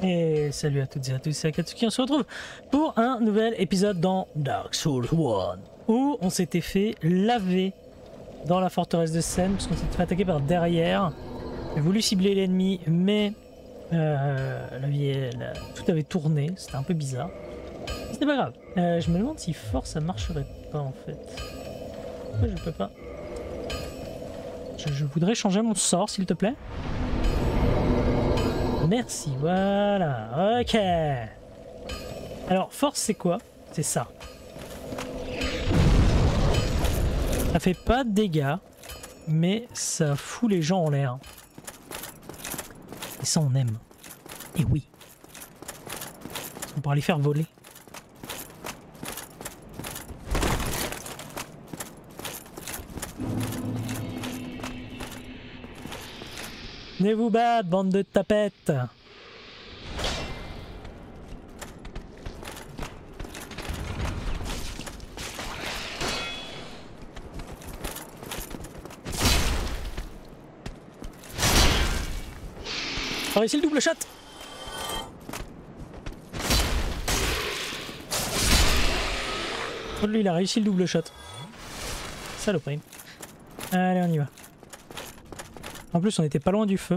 Et salut à toutes et à tous, c'est Akatsuki, on se retrouve pour un nouvel épisode dans Dark Souls 1 où on s'était fait laver dans la forteresse de Sen parce qu'on s'était fait attaquer par derrière. J'ai voulu cibler l'ennemi mais tout avait tourné, c'était un peu bizarre. C'était pas grave. Je me demande si fort ça marcherait pas en fait. Pourquoi je peux pas? Je voudrais changer mon sort s'il te plaît. Merci, voilà, ok. Alors, force c'est quoi? C'est ça. Ça fait pas de dégâts, mais ça fout les gens en l'air. Et ça on aime. Et oui. On pourra les faire voler. Venez vous battre, bande de tapettes! On a réussi le double shot! Oh, lui, il a réussi le double shot. Saloperie. Allez, on y va. En plus, on était pas loin du feu.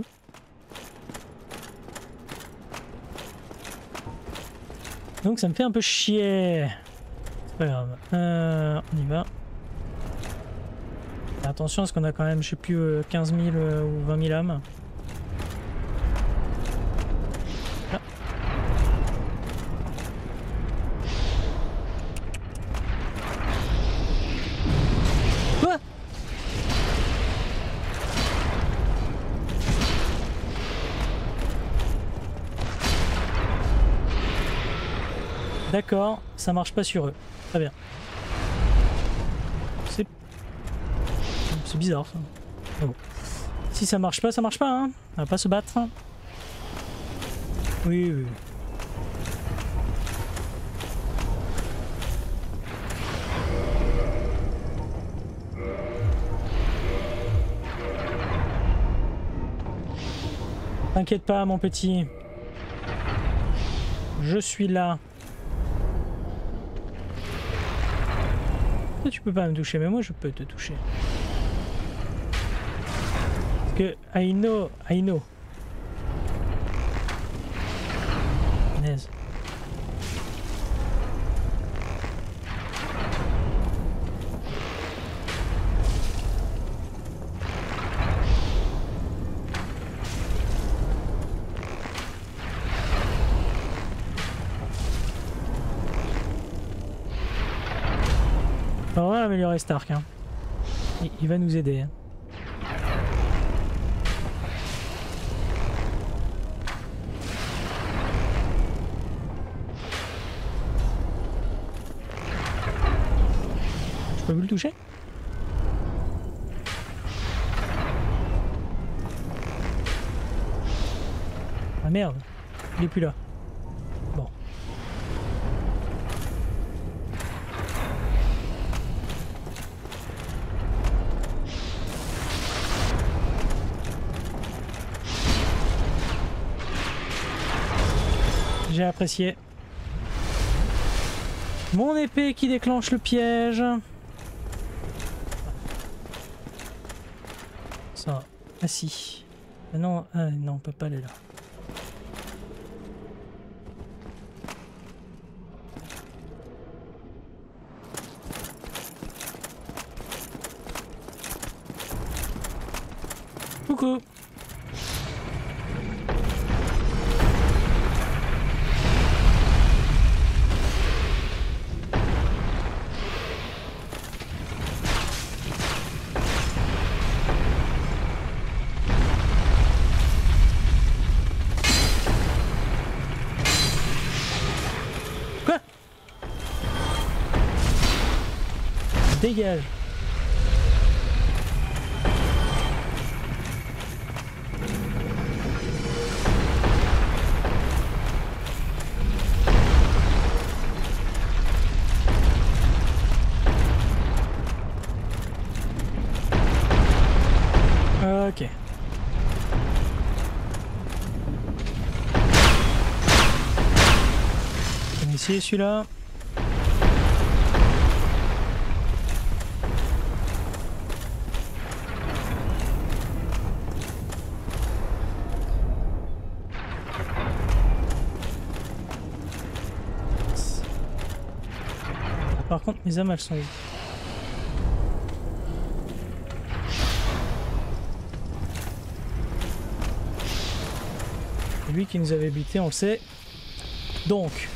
Donc ça me fait un peu chier. C'est pas grave. On y va. Attention parce qu'on a quand même, je sais plus, 15 000 ou 20 000 âmes. Là. Quoi ? D'accord, ça marche pas sur eux. Très bien. C'est bizarre ça. Mais bon. Si ça marche pas, hein. On va pas se battre. Oui, oui. T'inquiète pas, mon petit. Je suis là. Tu peux pas me toucher, mais moi je peux te toucher. Parce que I know. Punaise. On va améliorer Stark. Hein. Il va nous aider. Hein. Je peux vous le toucher? Ah merde, il est plus là. Bon. J'ai apprécié. Mon épée qui déclenche le piège. Ça. Ah si. Ah non, on peut pas aller là. Coucou. Dégage. Ok. grossier celui-là. Par contre, mes âmes, elles sont où? C'est lui qui nous avait buté, on le sait. Donc,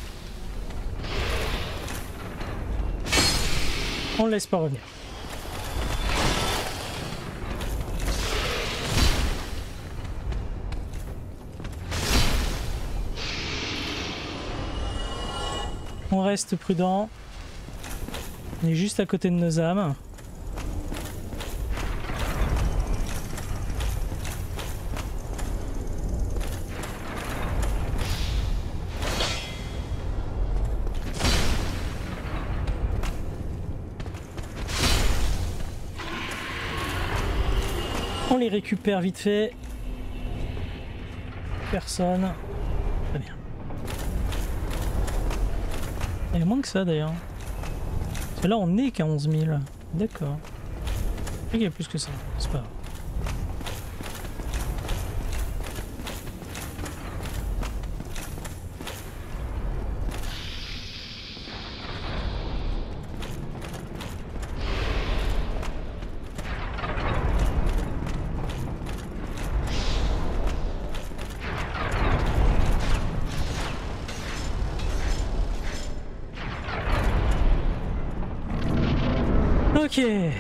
on le laisse pas revenir. On reste prudent. On est juste à côté de nos âmes. On les récupère vite fait. Personne. Très bien. Il y a moins que ça d'ailleurs. Parce que là on est qu'à 11 000. D'accord. Il y a plus que ça. C'est pas grave. Ok. Et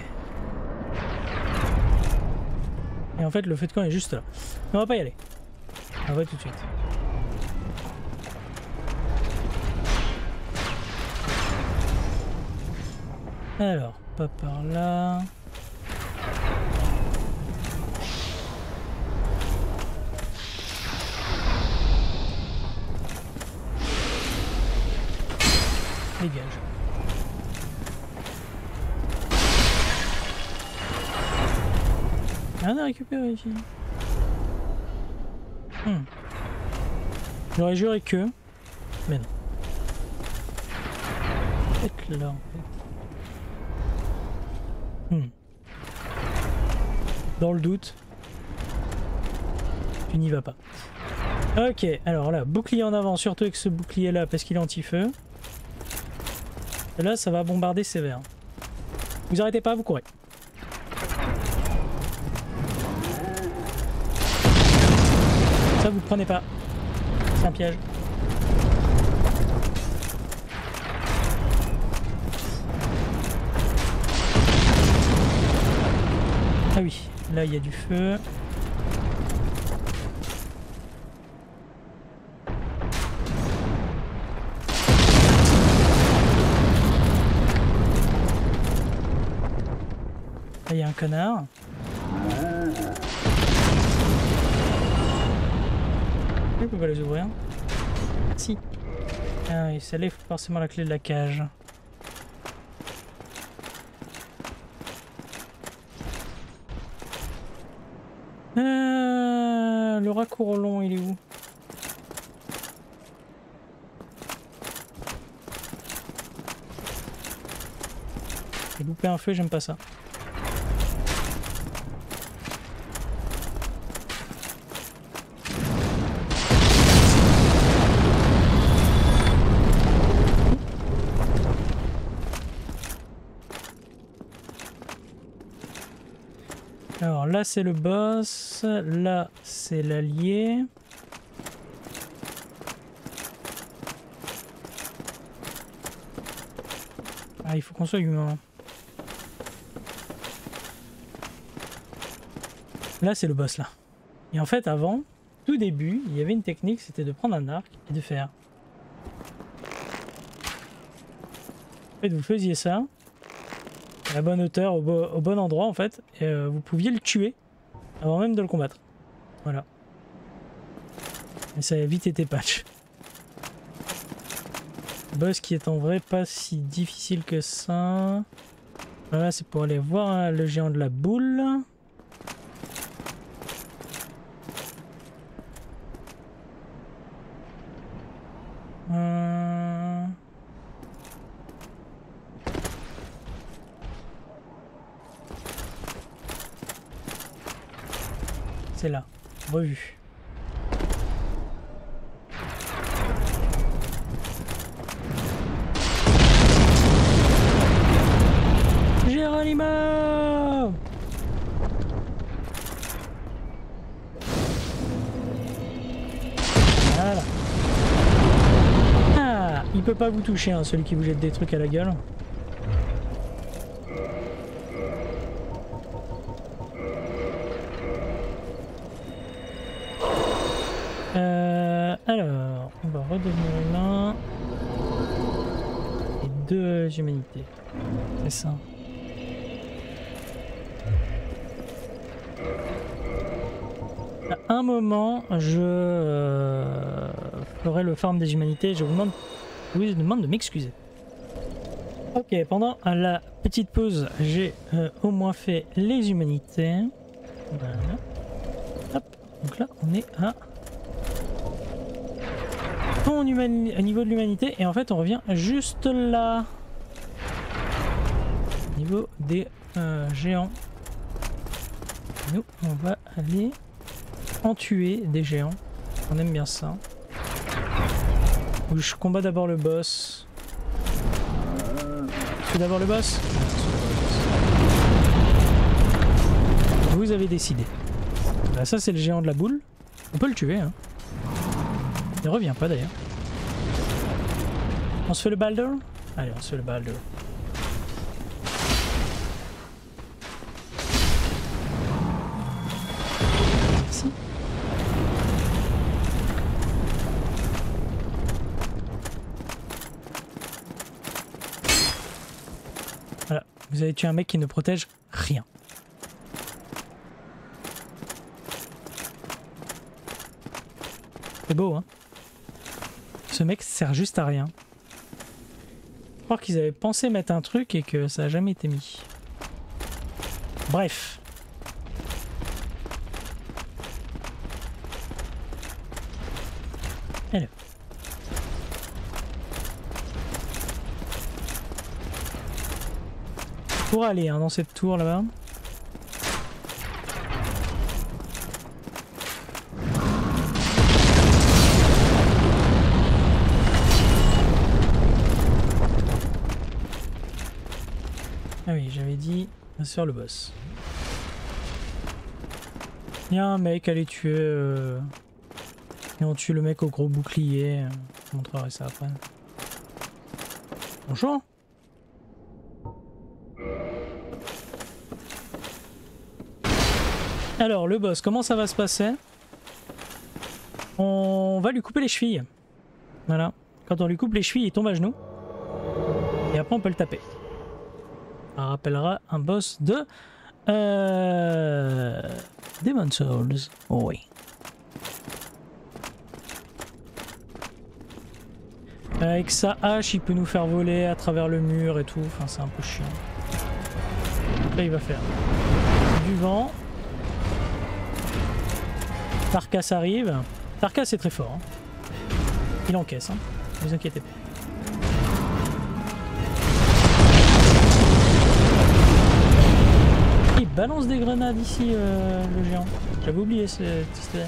en fait le feu de camp est juste là. Mais on va pas y aller. On va tout de suite. Alors, pas par là. Dégage. Rien à récupérer ici. J'aurais juré que... Mais non. Peut-être là en fait. Dans le doute. Tu n'y vas pas. Ok, alors là, bouclier en avant, surtout avec ce bouclier là parce qu'il est anti-feu. Et là, ça va bombarder sévère. Vous arrêtez pas, vous courez. Ça, vous prenez pas. C'est un piège. Ah oui, là il y a du feu. Là il y a un connard. Je peux pas les ouvrir. Si. Ah oui, celle-là il faut forcément la clé de la cage. Le raccourci long, il est où? J'ai loupé un feu, j'aime pas ça. Alors là c'est le boss, là c'est l'allié. Ah il faut qu'on soit humain. Là c'est le boss là. Et en fait avant, tout début, il y avait une technique, c'était de prendre un arc et de faire. En fait vous faisiez ça. À la bonne hauteur, au bon endroit en fait, et vous pouviez le tuer avant même de le combattre. Voilà. Et ça a vite été patch. Boss qui est en vrai pas si difficile que ça. Voilà, c'est pour aller voir hein, le géant de la boule. C'est là. Revu. Geronimo! Voilà. Ah, il peut pas vous toucher, hein, celui qui vous jette des trucs à la gueule. Alors, on va redevenir humain. Et 2 humanités. C'est ça. À un moment, je ferai le farm des humanités. Je vous demande de m'excuser. Ok, pendant la petite pause, j'ai au moins fait les humanités. Voilà. Hop, donc là, on est à au niveau de l'humanité. Et en fait, on revient juste là. Au niveau des géants. Nous, on va aller en tuer des géants. On aime bien ça. Je combats d'abord le boss. Je fais d'abord le boss. Vous avez décidé. Bah, ça c'est le géant de la boule. On peut le tuer. Hein. Il ne revient pas d'ailleurs. On se fait le Balder? Allez, on se fait le Balder. Merci. Voilà, vous avez tué un mec qui ne protège rien. C'est beau, hein? Ce mec sert juste à rien. Je crois qu'ils avaient pensé mettre un truc et que ça n'a jamais été mis. Bref. Alors. Pour aller hein, dans cette tour là-bas. Ah oui, j'avais dit sur le boss. Il y a un mec à les tuer et on tue le mec au gros bouclier. Je vous montrerai ça après. Bonjour. Alors le boss, comment ça va se passer? On va lui couper les chevilles. Voilà. Quand on lui coupe les chevilles, il tombe à genoux. Et après on peut le taper. Ça rappellera un boss de Demon's Souls. Oh oui. Avec sa hache, il peut nous faire voler à travers le mur et tout. Enfin, c'est un peu chiant. Donc là, il va faire du vent. Tarkas arrive. Tarkas est très fort. Hein. Il encaisse. Hein. Ne vous inquiétez pas. Il balance des grenades ici, le géant. J'avais oublié ce système.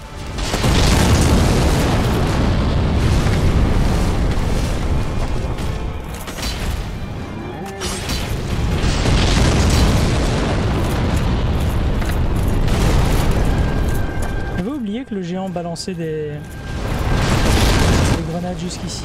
J'avais oublié que le géant balançait des grenades jusqu'ici.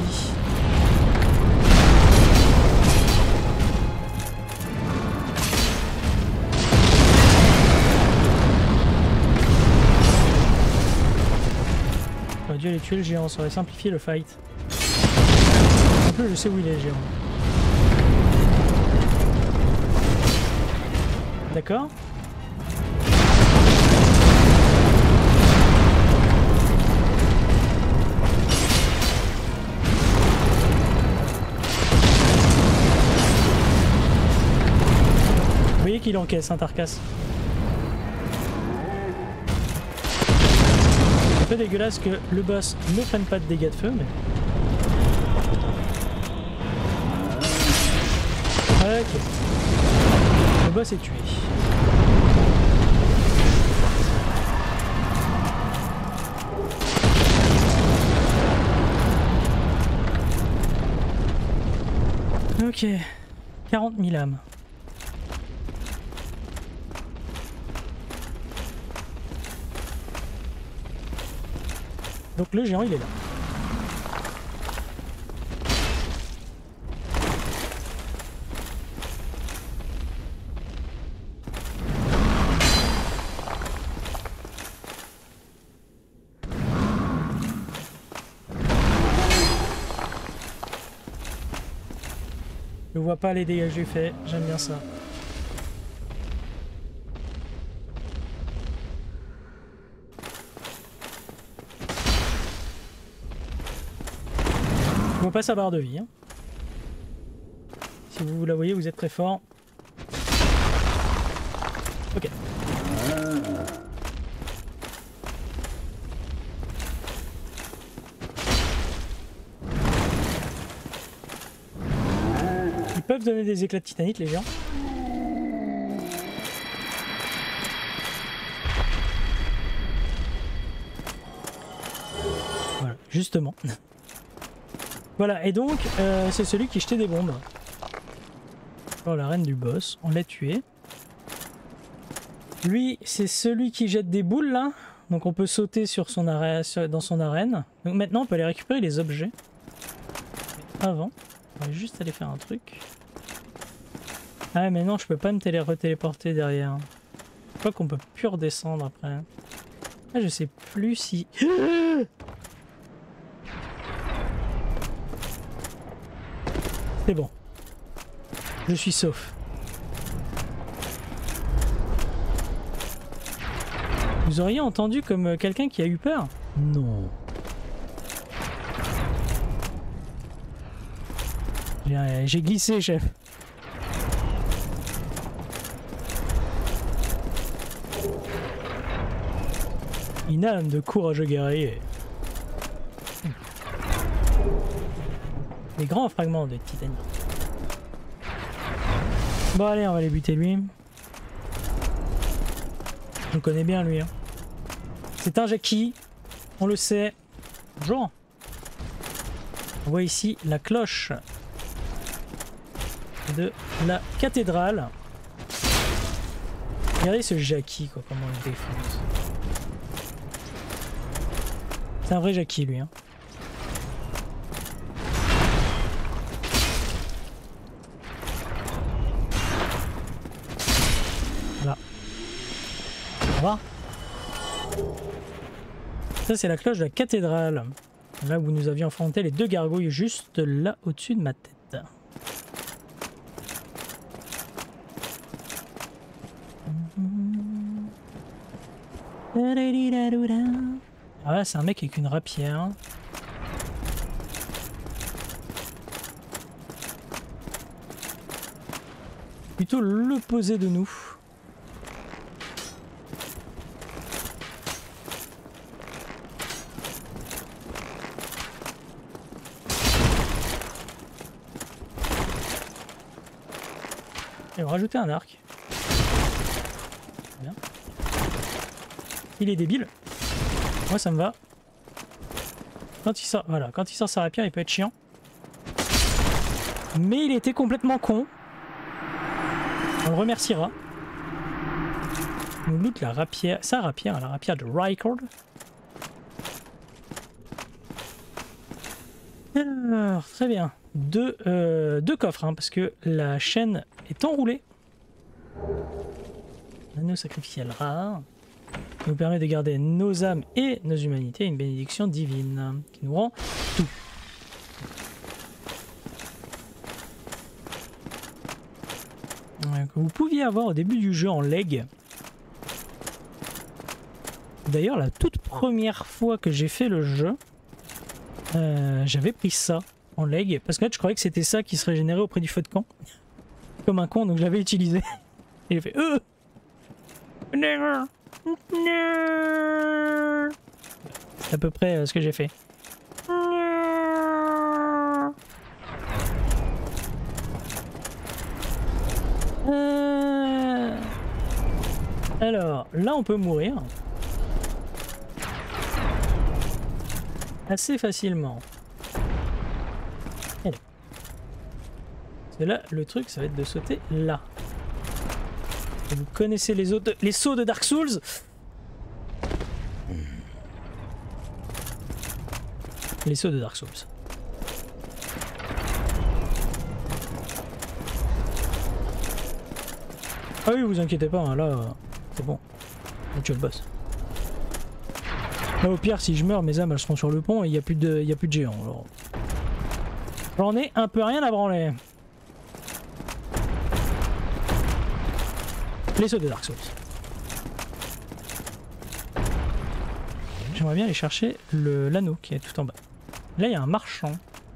J'aurais dû aller tuer le géant, ça aurait simplifié le fight. En plus, je sais où il est, le géant. D'accord. Vous voyez qu'il encaisse, hein, Tarkas. C'est un peu dégueulasse que le boss ne prenne pas de dégâts de feu, mais... Ok. Le boss est tué. Ok, 40 000 âmes. Donc le géant il est là. Je vois pas les dégâts que j'ai fait, j'aime bien ça. Je vois pas sa barre de vie. Hein. Si vous la voyez, vous êtes très fort. Ok. Ils peuvent donner des éclats de titanite, les gens. Voilà, justement. Voilà, et donc, c'est celui qui jetait des bombes. Oh, la reine du boss, on l'a tué. Lui, c'est celui qui jette des boules, là. Donc on peut sauter sur son dans son arène. Donc maintenant, on peut aller récupérer les objets. Mais avant, on va juste aller faire un truc. Ah mais non, je peux pas me téléporter derrière. Je crois qu'on peut plus redescendre après. Ah, je sais plus si... C'est bon. Je suis sauf. Vous auriez entendu comme quelqu'un qui a eu peur? Non. J'ai glissé, chef. Une âme de courageux guerrier. Des grands fragments de titanium. Bon allez, on va aller buter lui. On le connaît bien lui. Hein. C'est un Jackie, on le sait. Bonjour. On voit ici la cloche de la cathédrale. Regardez ce Jackie, quoi, comment il défonce. C'est un vrai Jackie lui. Hein. Voilà. Au revoir. Ça c'est la cloche de la cathédrale. Là où nous avions affronté les deux gargouilles juste là au-dessus de ma tête. Ah ouais, c'est un mec avec une rapière. Plutôt l'opposé de nous. Et on va rajouter un arc. Bien. Il est débile. Moi ça me va. Quand il sort, voilà, quand il sort sa rapière, il peut être chiant. Mais il était complètement con. On le remerciera. On loot la rapière, sa rapière, la rapière de Rykord. Alors, très bien. Deux coffres, hein, parce que la chaîne est enroulée. Anneau sacrificiel rare. Qui nous permet de garder nos âmes et nos humanités. Une bénédiction divine qui nous rend tout. Que vous pouviez avoir au début du jeu en leg. D'ailleurs, la toute première fois que j'ai fait le jeu, j'avais pris ça en leg. Parce que là, je croyais que c'était ça qui se régénérait auprès du feu de camp. Comme un con, donc je l'avais utilisé. Et j'ai fait c'est à peu près ce que j'ai fait. Alors, là on peut mourir. Assez facilement. Allez. Et là, le truc, ça va être de sauter là. Et vous connaissez les sauts de Dark Souls. Les sauts de Dark Souls. Ah oui, vous inquiétez pas, hein, là, c'est bon. On tue le boss. Là, au pire, si je meurs, mes âmes elles seront sur le pont et il n'y a plus de géants. Alors... J'en ai un peu rien à branler. Les sauts de Dark Souls. J'aimerais bien aller chercher l'anneau qui est tout en bas. Là, il y a un marchand.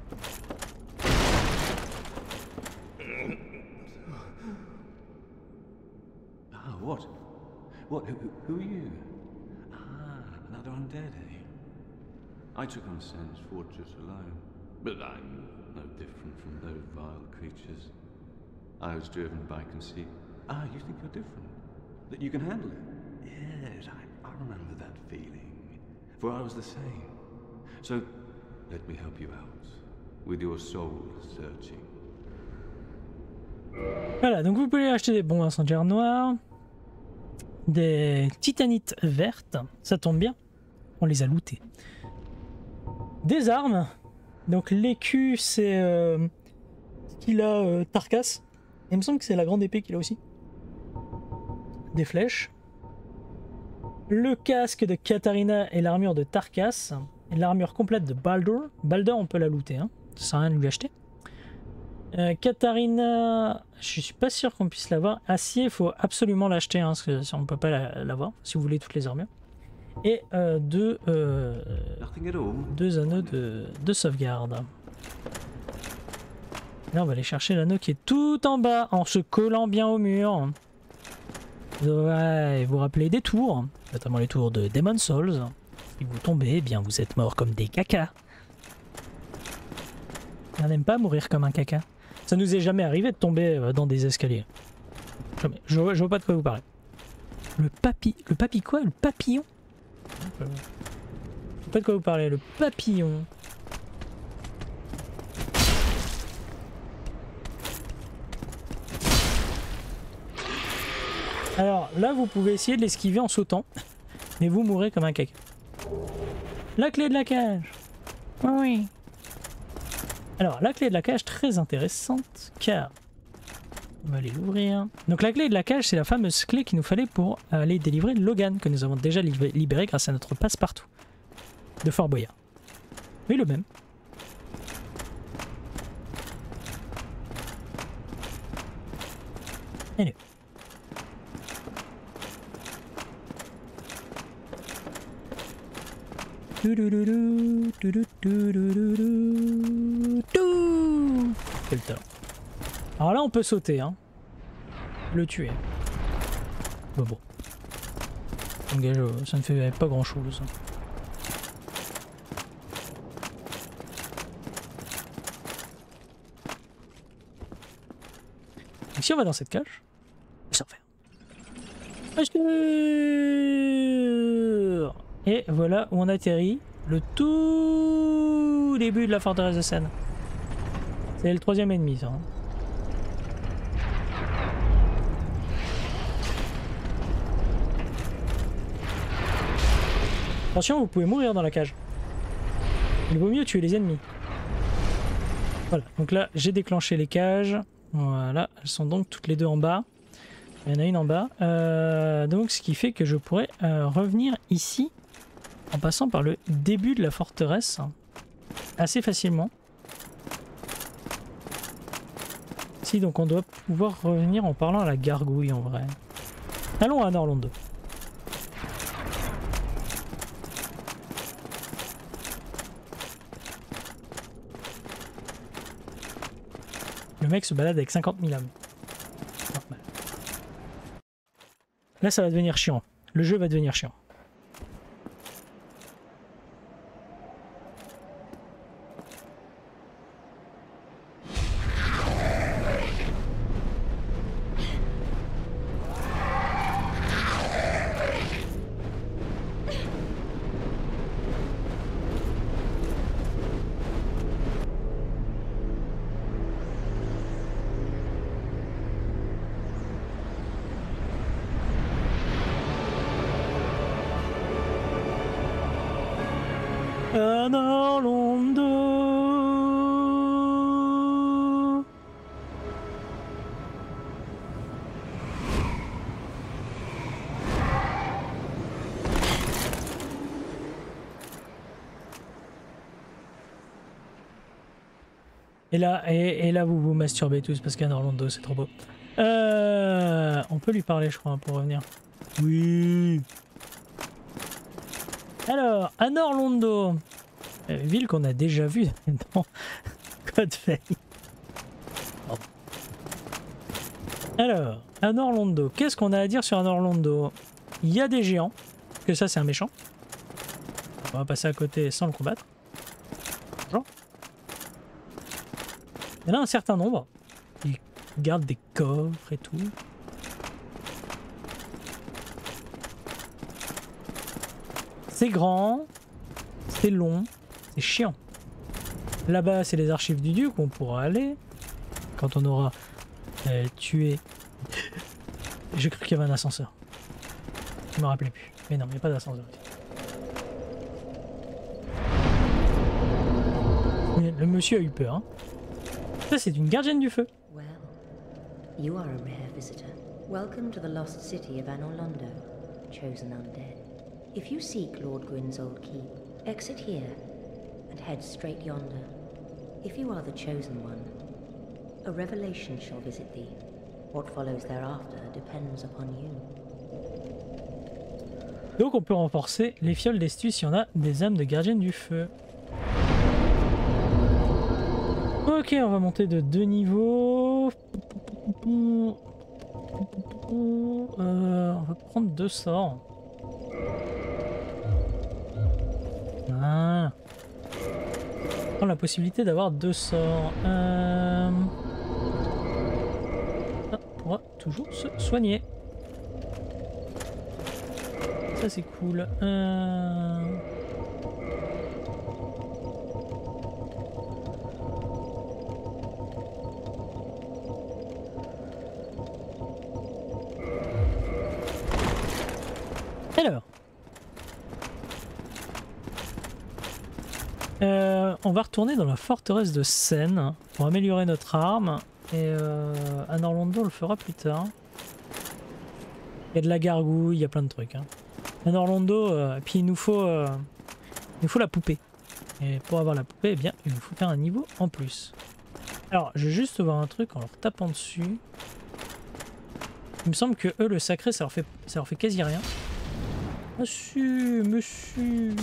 Ah, what? What? Who are you? Ah, another undead, eh? I took on Sen's fortress alone, but I'm no different from those vile creatures. I was driven by conceit. Ah, you think you're different? That you can handle it? Yes, I remember that feeling. For I was the same. So, let me help you out. With your soul searching. Voilà, donc vous pouvez acheter des bombes incendiaires noirs, des titanites vertes, ça tombe bien, on les a lootés. Des armes, donc l'écu c'est ce qu'il a Tarkas, il me semble que c'est la grande épée qu'il a aussi. Des flèches. Le casque de Katarina et l'armure de Tarkas, et l'armure complète de Baldur. Baldur on peut la looter, hein. Ça sert à rien de lui acheter. Katarina, je suis pas sûr qu'on puisse l'avoir. Acier, il faut absolument l'acheter, hein, parce que on ne peut pas l'avoir si vous voulez toutes les armures. Et deux anneaux de sauvegarde. Là, on va aller chercher l'anneau qui est tout en bas, en se collant bien au mur. Vous devrez vous rappeler des tours, notamment les tours de Demon's Souls. Si vous tombez, eh bien vous êtes morts comme des cacas. On n'aime pas mourir comme un caca. Ça nous est jamais arrivé de tomber dans des escaliers. Jamais. Je vois pas de quoi vous parlez. Le quoi? Le papillon? Je sais pas de quoi vous parlez. Le papillon. Alors là, vous pouvez essayer de l'esquiver en sautant. Mais vous mourrez comme un caca. La clé de la cage. Oui. Alors, la clé de la cage, très intéressante, car on va aller l'ouvrir. Donc la clé de la cage, c'est la fameuse clé qu'il nous fallait pour aller délivrer Logan, que nous avons déjà libéré grâce à notre passe-partout de Fort Boyard. Oui, le même. Allez. Quel talent. Alors là on peut sauter, hein. Le tuer. Bon. Ça ne fait pas grand chose. Donc si on va dans cette cage, ça va faire. Et voilà où on atterrit. Le tout début de la forteresse de Sen. C'est le 3e ennemi, ça. Hein. Attention, vous pouvez mourir dans la cage. Il vaut mieux tuer les ennemis. Voilà, donc là, j'ai déclenché les cages. Voilà, elles sont donc toutes les deux en bas. Il y en a une en bas. Donc, ce qui fait que je pourrais revenir ici en passant par le début de la forteresse assez facilement. Si, donc on doit pouvoir revenir en parlant à la gargouille en vrai. Allons à Norlondo. Le mec se balade avec 50 000 âmes. Normal. Là ça va devenir chiant. Le jeu va devenir chiant. à Orlando. Et là, vous vous masturbez tous parce qu'à Orlando, c'est trop beau. On peut lui parler, je crois, pour revenir. Oui. Alors, à Orlando, ville qu'on a déjà vue dans Code Vein. Alors, à Orlando, qu'est-ce qu'on a à dire sur un Orlando? Il y a des géants, parce que ça, c'est un méchant. On va passer à côté sans le combattre. Bonjour. Il y en a un certain nombre. Ils gardent des coffres et tout. C'est grand, c'est long, c'est chiant. Là-bas, c'est les archives du duc où on pourra aller quand on aura tué. J'ai cru qu'il y avait un ascenseur. Je me rappelais plus. Mais non, il n'y a pas d'ascenseur. Le monsieur a eu peur. Hein. Ça, c'est une gardienne du feu. Well, you are a rare visitor. Welcome to the lost city of Anor Londo, chosen undead. If you seek Lord Gwyn's old keep, exit here and head straight yonder. If you are the chosen one, a revelation shall visit thee. What follows thereafter depends upon you. Donc on peut renforcer les fioles d'estus si on a des âmes de gardienne du feu. Ok, on va monter de 2 niveaux. On va prendre 2 sorts. Ah. On prend la possibilité d'avoir 2 sorts. On pourra toujours se soigner. Ça c'est cool. Alors, on va retourner dans la forteresse de Seine pour améliorer notre arme. Et Anor Londo on le fera plus tard. Il y a de la gargouille, il y a plein de trucs. Hein. Anor Londo, puis il nous faut la poupée. Et pour avoir la poupée, eh bien, il nous faut faire un niveau en plus. Alors, je vais juste voir un truc en leur tapant dessus. Il me semble que eux, le sacré, ça leur fait quasi rien. Monsieur, monsieur.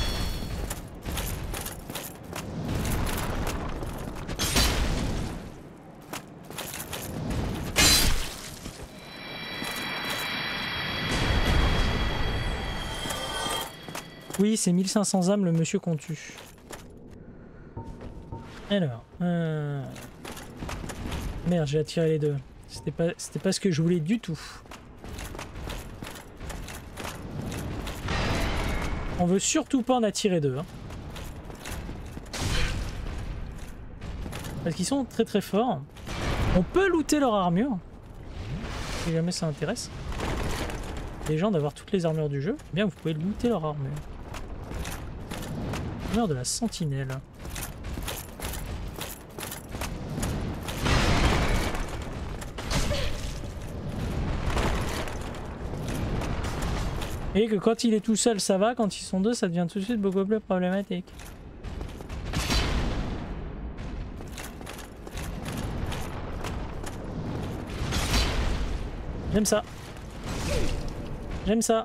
Oui, c'est 1500 âmes le monsieur qu'on tue. Alors, merde, j'ai attiré les deux. C'était pas ce que je voulais du tout. On veut surtout pas en attirer deux. Hein. Parce qu'ils sont très très forts. On peut looter leur armure. Si jamais ça intéresse. Les gens d'avoir toutes les armures du jeu, eh bien vous pouvez looter leur armure. Armure de la sentinelle. Et que quand il est tout seul ça va, quand ils sont deux ça devient tout de suite beaucoup plus problématique. J'aime ça. J'aime ça.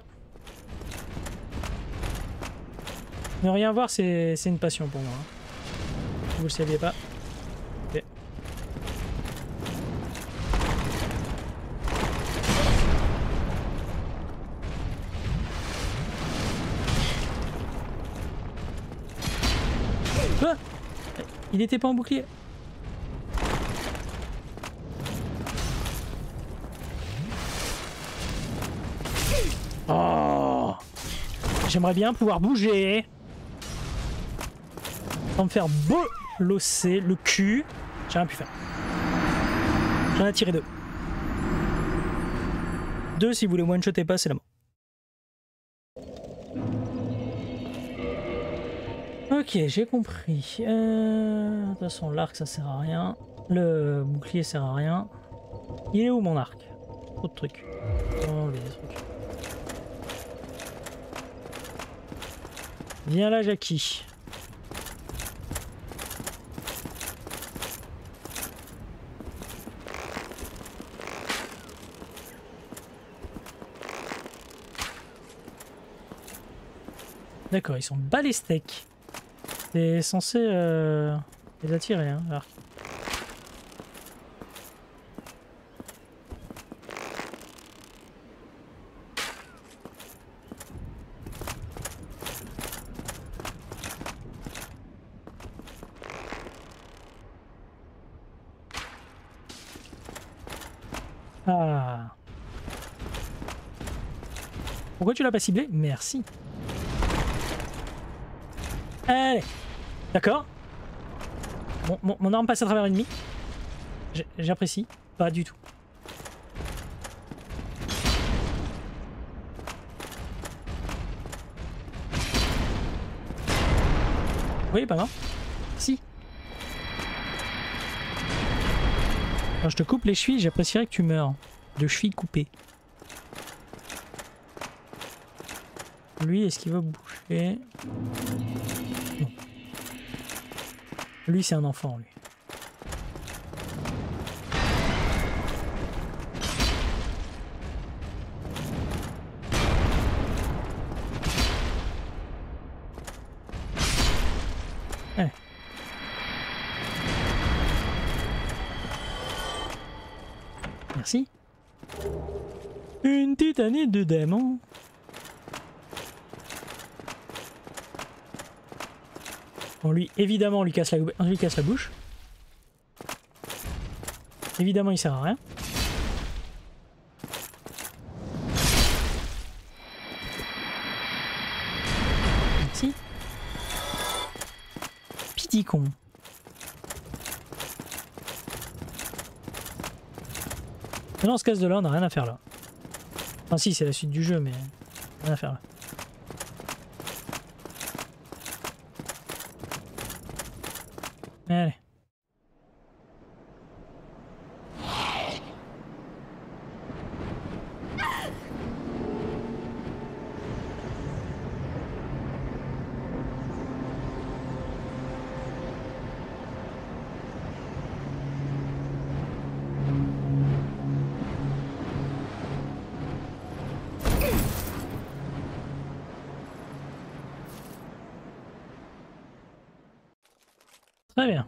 Ne rien voir c'est une passion pour moi. Hein. Vous le saviez pas. Okay. Ah, il était pas en bouclier. Oh, j'aimerais bien pouvoir bouger sans me faire bolosser le cul. J'ai rien pu faire. J'en ai tiré deux. Deux si vous les one-shotez pas, c'est la mort. Ok, j'ai compris. De toute façon, l'arc ça sert à rien. Le bouclier sert à rien. Il est où mon arc? Trop de trucs. Oh, les trucs. Viens là, Jackie. D'accord, ils sont bas les steaks. C'est censé les attirer, hein, l'arc. Ah. Pourquoi tu l'as pas ciblé? Merci. Allez. D'accord. Mon arme passe à travers l'ennemi. J'apprécie. Pas du tout. Oui, pas mal. Si. Quand je te coupe les chevilles, j'apprécierais que tu meurs. De chevilles coupées. Lui, est-ce qu'il va bouger? Non. Lui, c'est un enfant, lui. Allez. Merci. Une titanite de démon. Bon, lui, évidemment, on lui casse la bouche. Évidemment, il sert à rien. Merci. Piti con. Maintenant, on se casse de là, on n'a rien à faire là. Enfin, si, c'est la suite du jeu, mais rien à faire là. Allez. Très bien.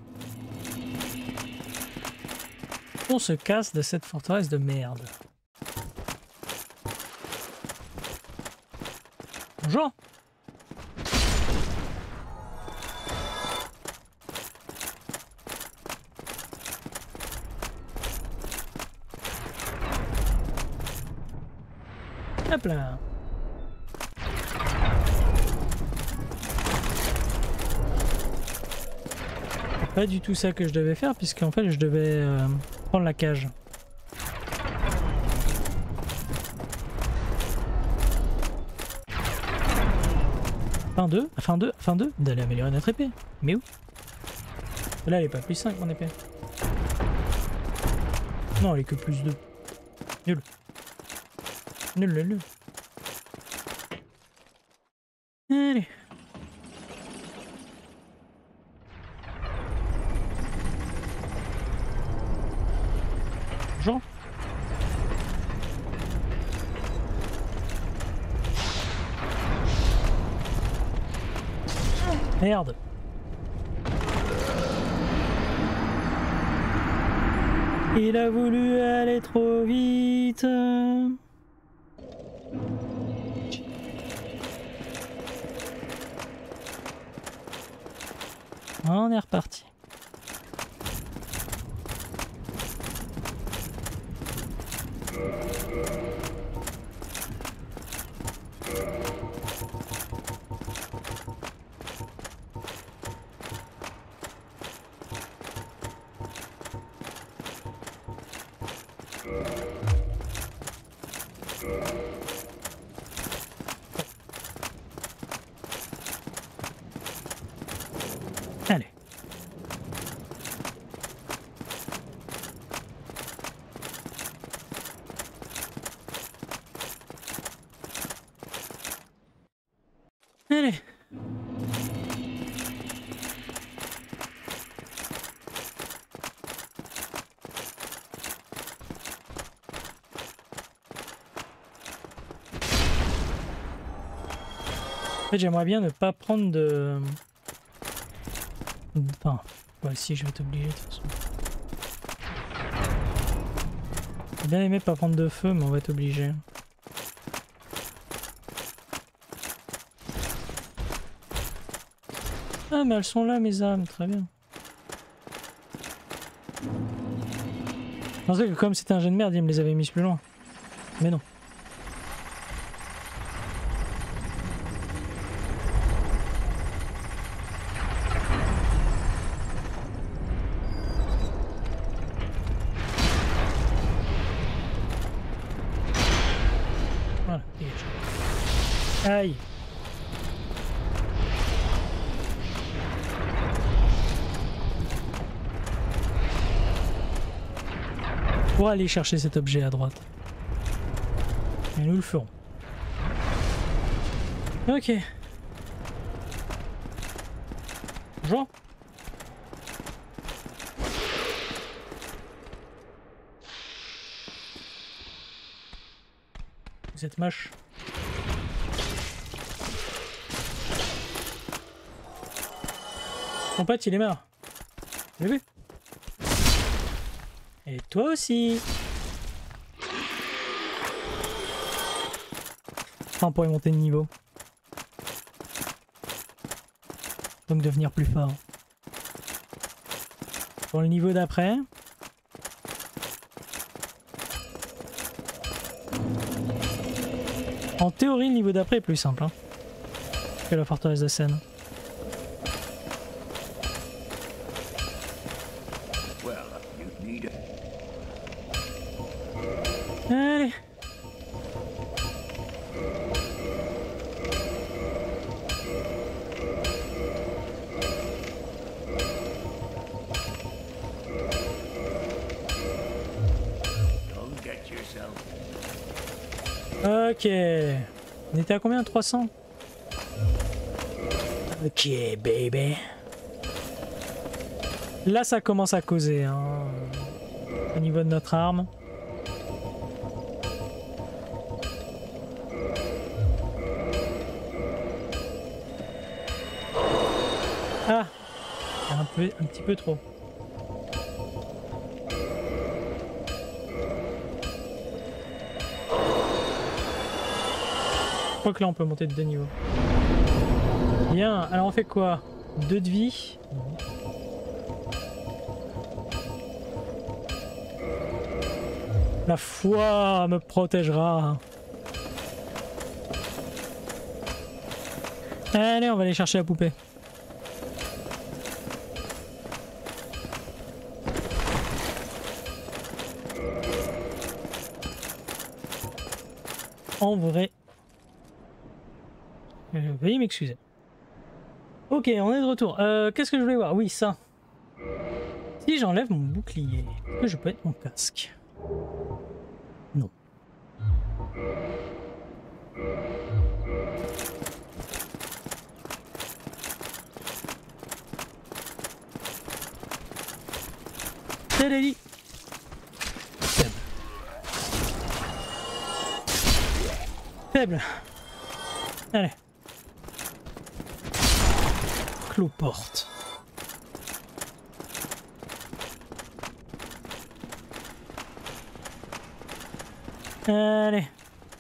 On se casse de cette forteresse de merde. Bonjour. Hop là. Pas du tout ça que je devais faire, puisqu'en fait je devais prendre la cage. Fin 2 d'aller améliorer notre épée. Mais où? Là elle est pas plus 5 mon épée. Non, elle est que plus 2. Nul. Nul. Allez. Bonjour. Merde. Il a voulu aller trop vite. On est reparti. Allez. En fait, j'aimerais bien ne pas prendre de... Enfin, ouais, si, je vais t'obliger de toute façon. J'ai bien aimé pas prendre de feu, mais on va être obligé. Ah, mais elles sont là, mes âmes, très bien. Je pensais que comme c'était un jeu de merde, ils me les avaient mis plus loin. Mais non. Voilà, dégage. Aïe. Pour aller chercher cet objet à droite. Et nous le ferons. Ok. Bonjour. Vous êtes moche. Mon pote, il est mort. Vous l'avez vu? Et toi aussi. Enfin, on pourrait monter de niveau. Donc devenir plus fort. Pour le niveau d'après. En théorie, le niveau d'après est plus simple hein, que la forteresse de Seine. Allez. Ok. On était à combien? 300? Ok, baby. Là, ça commence à causer, hein, au niveau de notre arme. Ah, un petit peu trop. Je crois que là on peut monter de 2 niveaux. Bien, alors on fait quoi? 2 de vie. La foi me protégera. Allez, on va aller chercher la poupée. En vrai. Veuillez m'excuser. Ok, on est de retour. Qu'est-ce que je voulais voir? Oui, ça. Si j'enlève mon bouclier, est-ce que je peux mettre mon casque? Non. Tadali. Faible. Faible. Allez. Cloporte. Allez.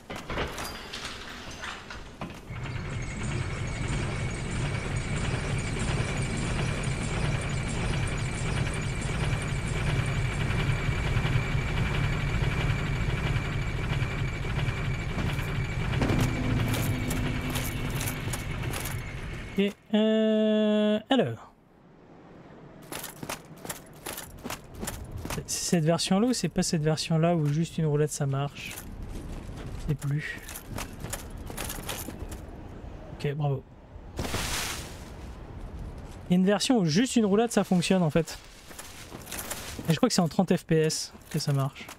Ok, alors. C'est cette version-là ou c'est pas cette version-là où juste une roulette ça marche? Je sais plus. Ok, bravo. Il y a une version où juste une roulade ça fonctionne en fait. Et je crois que c'est en 30 FPS que ça marche.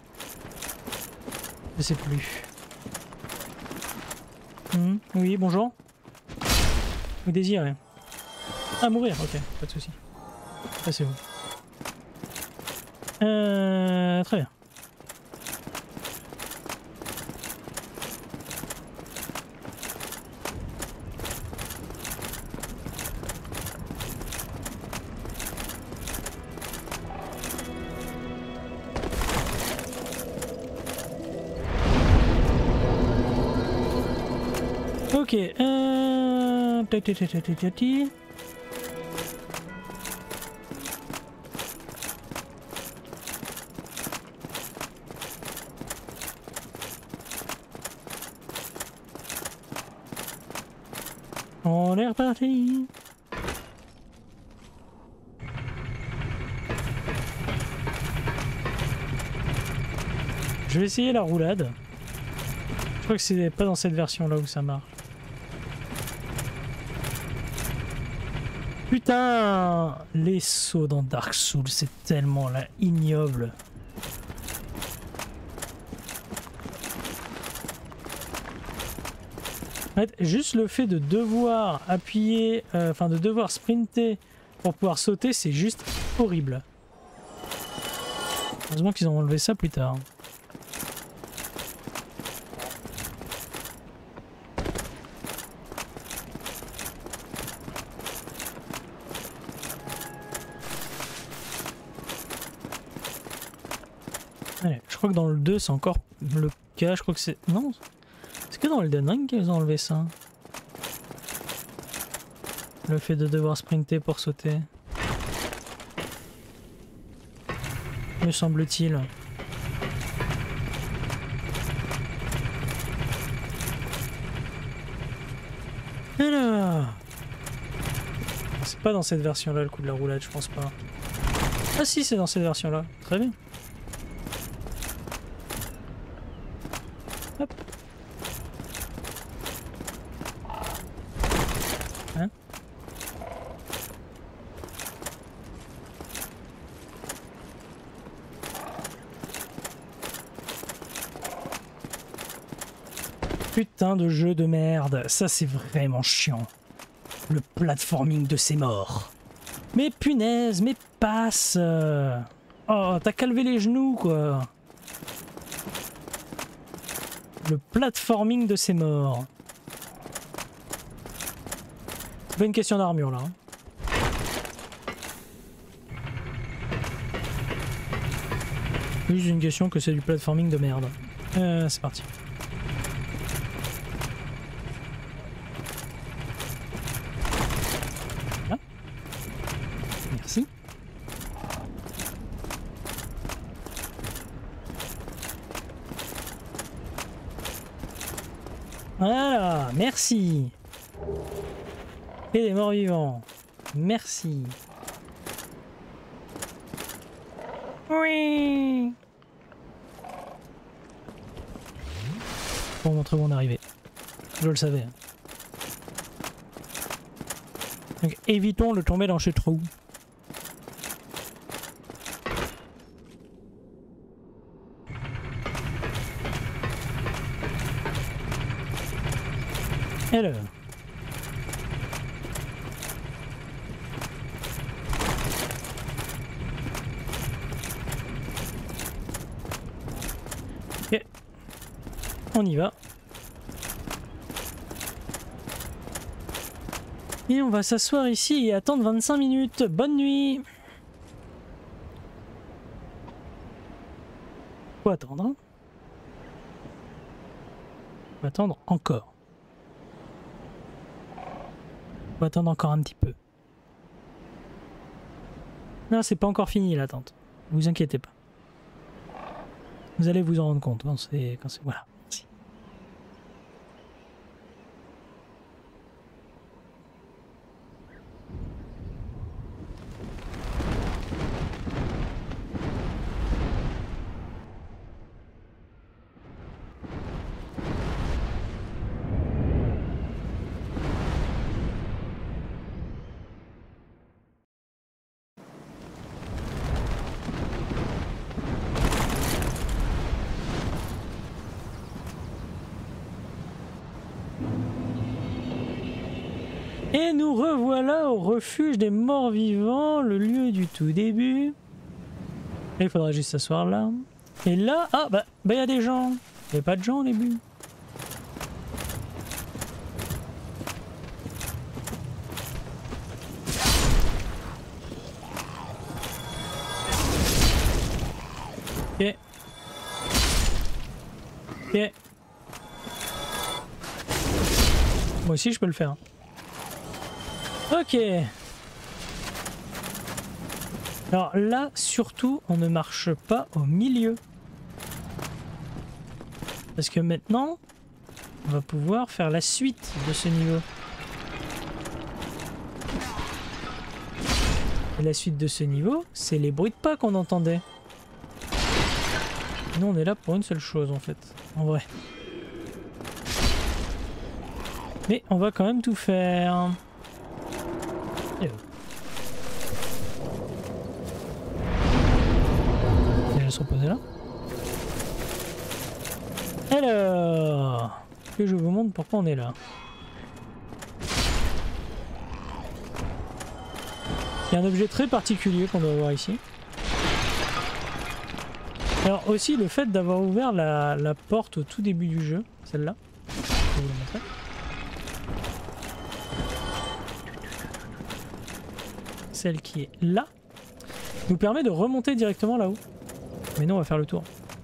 Je sais plus. Oui, bonjour. Vous désirez. Ah, mourir, ok, pas de soucis. Ça c'est vous. Très bien. Ok, on est reparti. Je vais essayer la roulade. Je crois que c'est pas dans cette version là où ça marche. Putain, les sauts dans Dark Souls, c'est tellement là ignoble. En fait, juste le fait de devoir appuyer, enfin de devoir sprinter pour pouvoir sauter, c'est juste horrible. Heureusement qu'ils ont enlevé ça plus tard. Allez, je crois que dans le 2 c'est encore le cas, je crois que c'est... Non, c'est que dans le Elden Ring qu'ils ont enlevé ça. Le fait de devoir sprinter pour sauter. Me semble-t-il. Alors... C'est pas dans cette version là le coup de la roulade, je pense pas. Ah si, c'est dans cette version là, très bien. Hop. Hein? Putain de jeu de merde, ça c'est vraiment chiant. Le platforming de ces morts. Mais punaise, mais passe. Oh, t'as qu'à lever les genoux quoi. Le platforming de ces morts. C'est pas une question d'armure là. Hein. Juste une question que c'est du platforming de merde. C'est parti. Voilà. Merci. Voilà, merci. Et les morts vivants. Merci. Oui. Pour montrer où on est arrivé. Je le savais. Donc évitons de tomber dans ce trou. Alors. Ok. On y va. Et on va s'asseoir ici et attendre 25 minutes. Bonne nuit. Faut attendre. Hein. Faut attendre encore. Faut attendre encore un petit peu. Non, c'est pas encore fini l'attente. Ne vous inquiétez pas. Vous allez vous en rendre compte quand c'est... Voilà. Merci. Et nous revoilà au refuge des morts vivants, le lieu du tout début. Et il faudra juste s'asseoir là. Et là, ah bah y a des gens. Il n'y avait pas de gens au début. Ok. Ok. Moi aussi je peux le faire. Ok. Alors là, surtout, on ne marche pas au milieu. Parce que maintenant, on va pouvoir faire la suite de ce niveau. Et la suite de ce niveau, c'est les bruits de pas qu'on entendait. Nous, on est là pour une seule chose, en fait. En vrai. Mais on va quand même tout faire. Et je vais se reposer là. Alors, que je vous montre pourquoi on est là. Il y a un objet très particulier qu'on doit voir ici. Alors aussi le fait d'avoir ouvert la porte au tout début du jeu, celle-là. Je vais vous la montrer. Celle qui est là, nous permet de remonter directement là-haut. Mais non, on va faire le tour.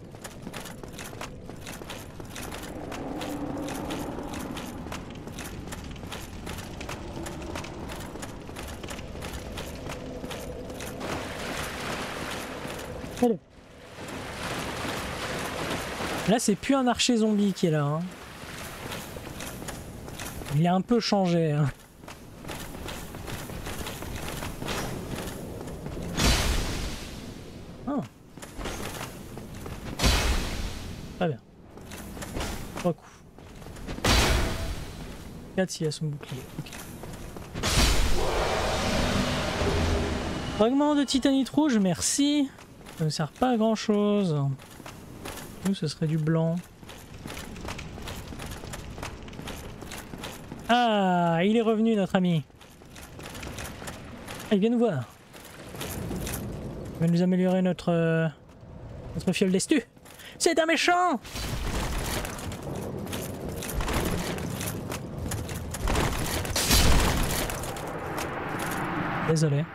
Allez. Là, c'est plus un archer zombie qui est là. Hein. Il a un peu changé. Hein. Ah. Très bien. 3 coups. 4 s'il y a son bouclier. Okay. Fragment de titanite rouge, merci. Ça ne sert pas à grand chose. Nous, ce serait du blanc. Ah, il est revenu, notre ami. Ah, il vient nous voir. Il va nous améliorer notre fiole d'estu. C'est un méchant! Désolé.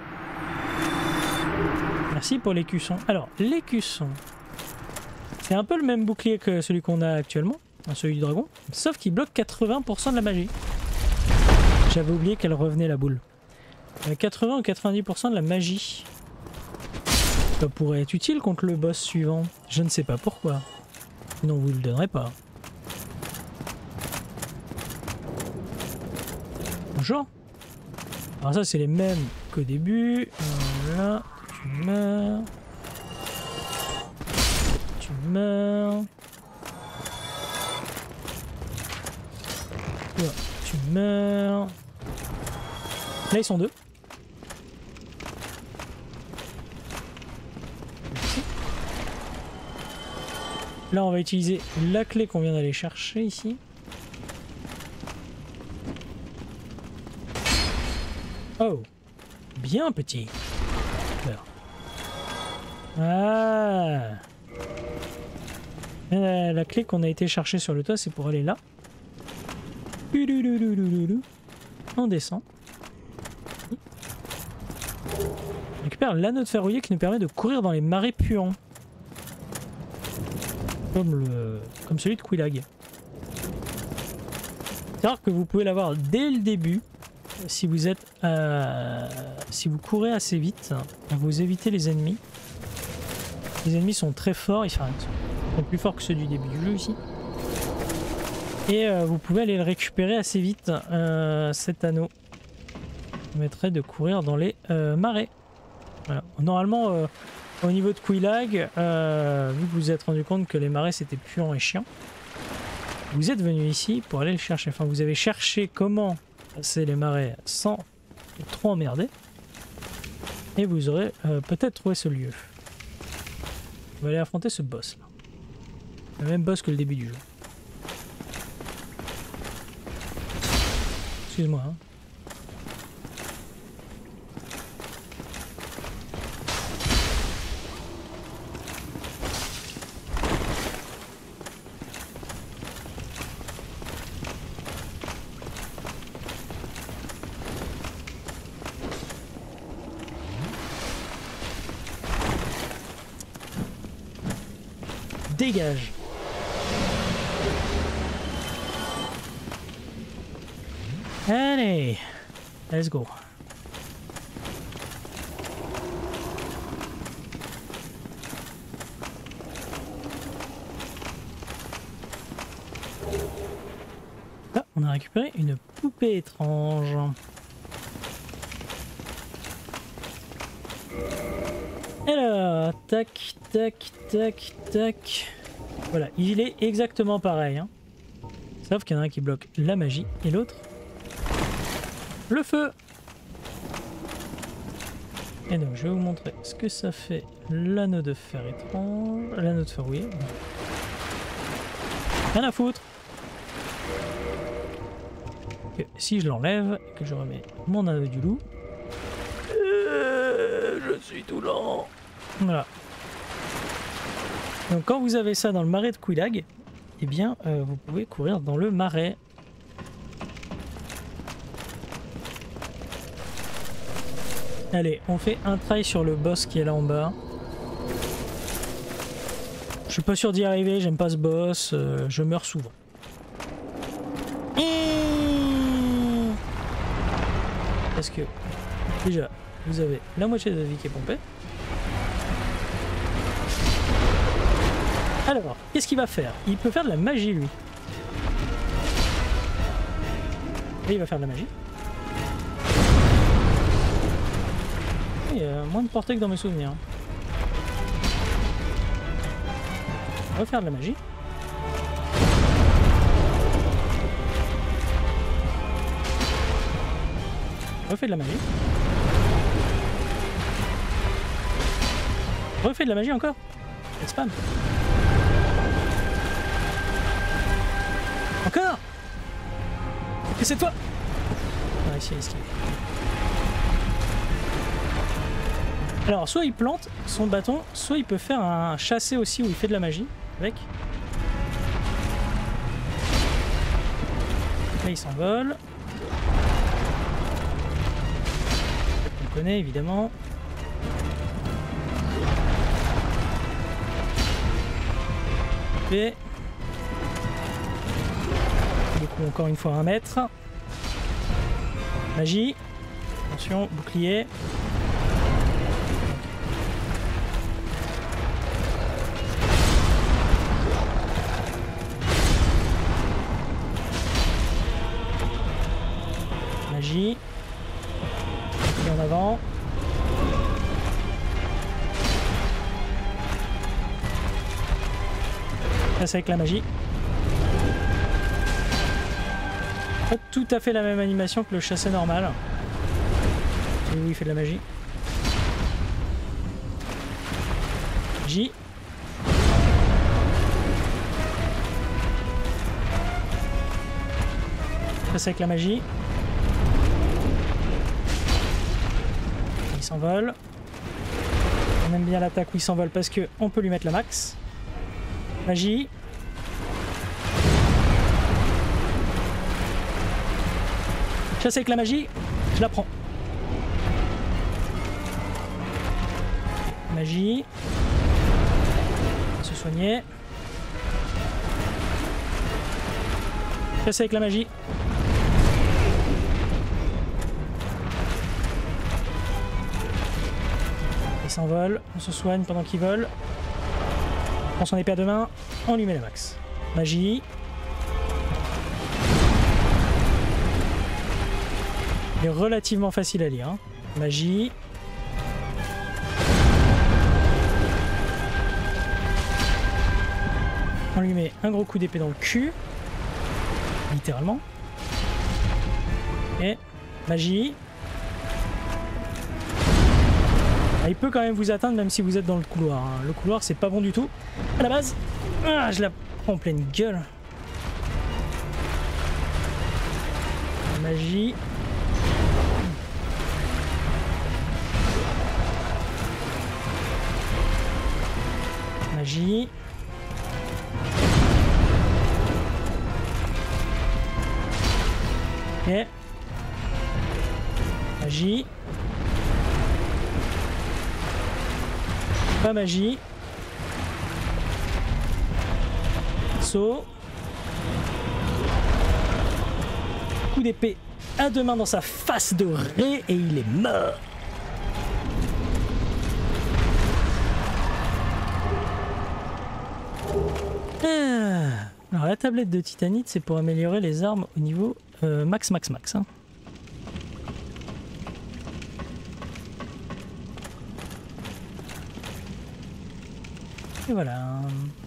Merci pour l'écusson. Alors, l'écusson. C'est un peu le même bouclier que celui qu'on a actuellement, celui du dragon, sauf qu'il bloque 80% de la magie. J'avais oublié qu'elle revenait la boule. 80 ou 90% de la magie. Ça pourrait être utile contre le boss suivant. Je ne sais pas pourquoi. Sinon vous ne le donnerez pas. Bonjour. Alors ça c'est les mêmes qu'au début. Voilà. Tu meurs. Tu meurs. Là, tu meurs. Là ils sont deux. Là on va utiliser la clé qu'on vient d'aller chercher ici. Oh, bien petit. Ah. La clé qu'on a été chercher sur le toit, c'est pour aller là. On descend. On récupère l'anneau de fer rouillé qui nous permet de courir dans les marais puants. Comme celui de Quelaag. C'est-à-dire que vous pouvez l'avoir dès le début. Si vous êtes, si vous courez assez vite, vous évitez les ennemis. Les ennemis sont très forts, ils sont plus forts que ceux du début du jeu ici. Et vous pouvez aller le récupérer assez vite, cet anneau. Ça permettrait de courir dans les marais. Voilà. Normalement, au niveau de Quelaag, vu que vous vous êtes rendu compte que les marais c'était puant et chiant, vous êtes venu ici pour aller le chercher. Enfin, vous avez cherché comment passer les marais sans trop emmerder. Et vous aurez peut-être trouvé ce lieu. On va aller affronter ce boss là. Le même boss que le début du jeu. Excuse-moi. Hein. dégage. Allez, let's go. Ah, on a récupéré une poupée étrange. Alors, tac, tac, tac, tac. Voilà, il est exactement pareil. Hein. Sauf qu'il y en a un qui bloque la magie et l'autre le feu. Et donc, je vais vous montrer ce que ça fait l'anneau de fer étrange. L'anneau de fer, oui. Rien à foutre. Et si je l'enlève et que je remets mon anneau du loup, je suis tout lent. Voilà. Donc quand vous avez ça dans le marais de Quelaag, eh bien vous pouvez courir dans le marais. Allez, on fait un try sur le boss qui est là en bas. Je suis pas sûr d'y arriver, j'aime pas ce boss, je meurs souvent. Parce que déjà, vous avez la moitié de la vie qui est pompée. Alors, qu'est-ce qu'il va faire? Il peut faire de la magie, lui. Et il va faire de la magie. Il y a moins de portée que dans mes souvenirs. On va faire de la magie. Refait de la magie. Refait de la magie encore. C'est spam. Encore. Et c'est toi. On va essayer d'esquiver. Alors, soit il plante son bâton, soit il peut faire un chassé aussi où il fait de la magie avec. Là, il s'envole. On connaît évidemment. Et du coup, encore une fois 1 mètre. Magie. Attention, bouclier. Magie. Et en avant. Ça c'est avec la magie. Pas tout à fait la même animation que le chassé normal. Et où il fait de la magie. Magie. Ça c'est avec la magie. Il s'envole. On aime bien l'attaque où il s'envole parce que on peut lui mettre la max. Magie. Chasse avec la magie, je la prends. Magie. Se soigner. Chasse avec la magie. Il s'envole, on se soigne pendant qu'il vole. On prend son épée à 2 mains, on lui met la max. Magie. Il est relativement facile à lire. Hein. Magie. On lui met un gros coup d'épée dans le cul. Littéralement. Et magie. Ah, il peut quand même vous atteindre même si vous êtes dans le couloir. Hein. Le couloir c'est pas bon du tout. À la base. Ah, je la prends en pleine gueule. Magie. Magie. Ok. Magie. Pas magie. saut. Coup d'épée à deux mains dans sa face dorée et il est mort. Alors la tablette de titanite, c'est pour améliorer les armes au niveau max. Hein. Et voilà.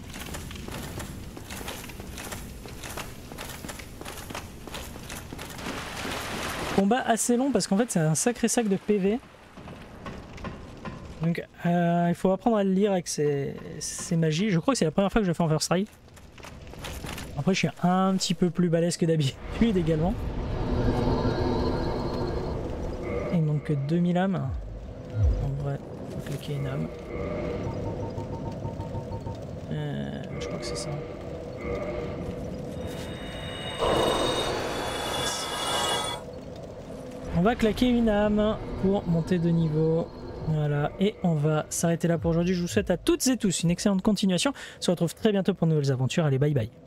Combat assez long parce qu'en fait c'est un sacré sac de PV. Donc il faut apprendre à le lire avec ses magies. Je crois que c'est la première fois que je fais en first try. Après je suis un petit peu plus balèze que d'habitude également. Il me manque que 2000 âmes. En vrai, il faut cliquer une âme. Je crois que c'est ça. On va claquer une âme pour monter de niveau. Voilà, et on va s'arrêter là pour aujourd'hui. Je vous souhaite à toutes et tous une excellente continuation. On se retrouve très bientôt pour de nouvelles aventures. Allez, bye bye.